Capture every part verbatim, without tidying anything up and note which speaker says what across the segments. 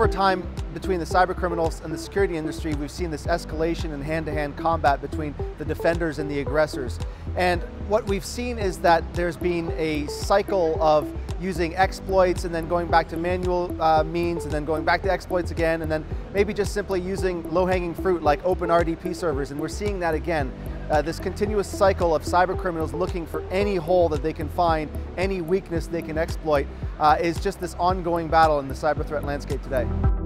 Speaker 1: over time, between the cyber criminals and the security industry, we've seen this escalation in hand-to-hand combat between the defenders and the aggressors. And what we've seen is that there's been a cycle of using exploits and then going back to manual uh, means and then going back to exploits again, and then maybe just simply using low-hanging fruit like open R D P servers. And we're seeing that again. Uh, this continuous cycle of cyber criminals looking for any hole that they can find, any weakness they can exploit, uh, is just this ongoing battle in the cyber threat landscape today.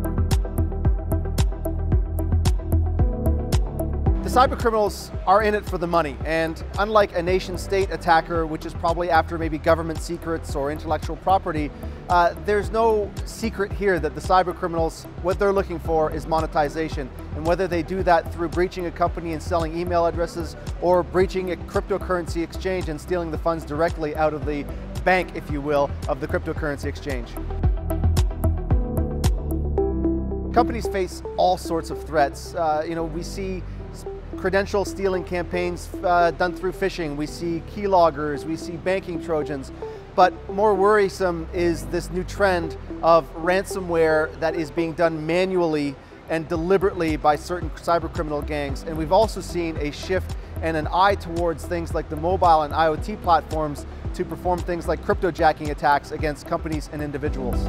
Speaker 1: The cyber criminals are in it for the money, and unlike a nation-state attacker, which is probably after maybe government secrets or intellectual property, uh, there's no secret here that the cyber criminals, what they're looking for is monetization. And whether they do that through breaching a company and selling email addresses, or breaching a cryptocurrency exchange and stealing the funds directly out of the bank, if you will, of the cryptocurrency exchange. Companies face all sorts of threats. Uh, you know, we see credential stealing campaigns uh, done through phishing, we see keyloggers, we see banking trojans, but more worrisome is this new trend of ransomware that is being done manually and deliberately by certain cyber criminal gangs. And we've also seen a shift and an eye towards things like the mobile and IoT platforms to perform things like cryptojacking attacks against companies and individuals.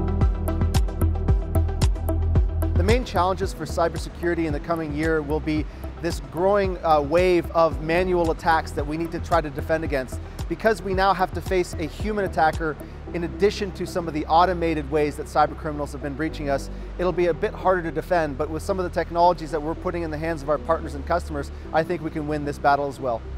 Speaker 1: The main challenges for cybersecurity in the coming year will be this growing uh, wave of manual attacks that we need to try to defend against. Because we now have to face a human attacker in addition to some of the automated ways that cyber criminals have been breaching us, it'll be a bit harder to defend, but with some of the technologies that we're putting in the hands of our partners and customers, I think we can win this battle as well.